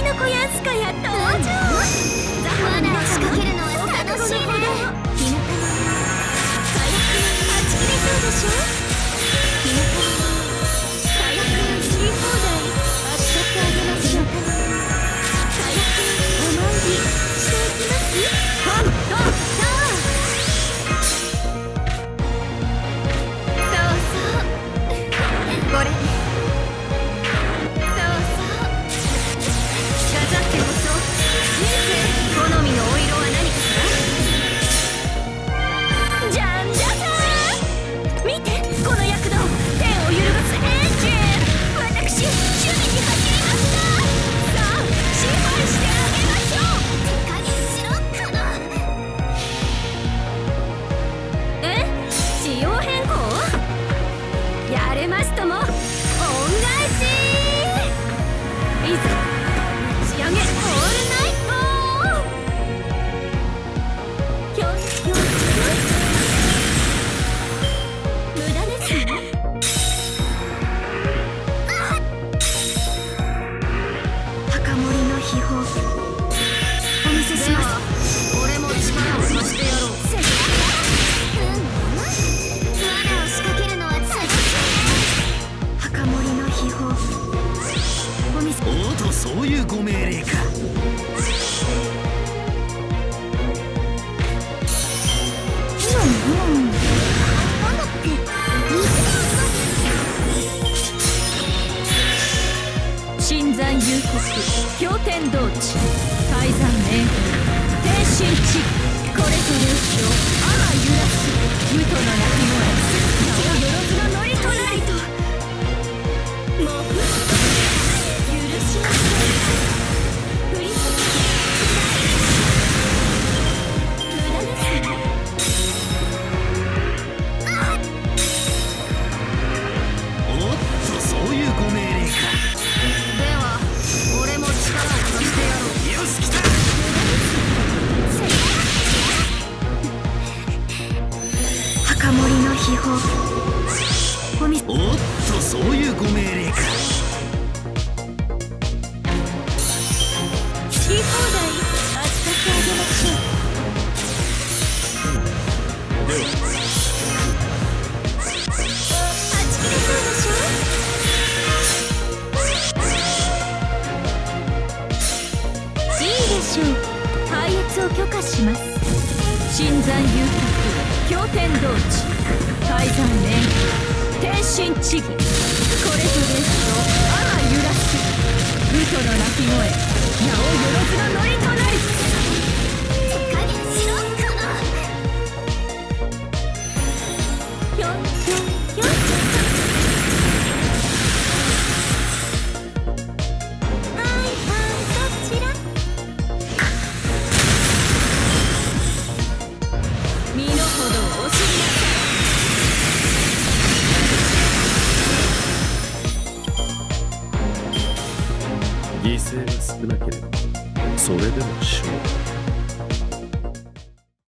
のコヤンスカヤ登場。罠を仕掛けるのは楽しいね。ひなたの火薬はち切れそうでしょ。ひなたの火薬好き放題扱ってあげましょう。火薬お参りしていきます。ほんとそうそうこれね。好みのお色は何かしら。じゃんじゃじゃーん。見てこの躍動、天を揺るがすエンジン。私守備に走りました。さあ支配してあげましょう。手加減しろかな。仕様変更やれますとも恩返し。いざ打ち上げオールナイト。無駄ですね。墓守の秘宝お見せします。俺も力を貸してやろう。罠を仕掛けるのは楽しい。墓守の秘宝お見せ。 おっと、そういうご命令か。 新山幽谷経典道地泰山名天神地。これぞ霊気をあま揺らす無との鳴き声。名をよろずの乗りとなりと。もう許しません。振り切って無駄ですね。 おっと、そういうご命令か。 では俺も力を貸してやろう。 よし、来た。 墓守の秘宝お見せ。 おっと、そういうご命令か。 好き放題扱ってあげましょう。はち切れそうでしょ。いいでしょう。配列を許可します。新山幽谷経典道地泰山名天神地義。これぞですとあま揺らす無との鳴き声。名をよろずの乗りとなり。手加減しろかな。ひょんひょんひょん。はいはいどちら。身の程をお知りなさい。 犠牲が少なければそれでも勝負。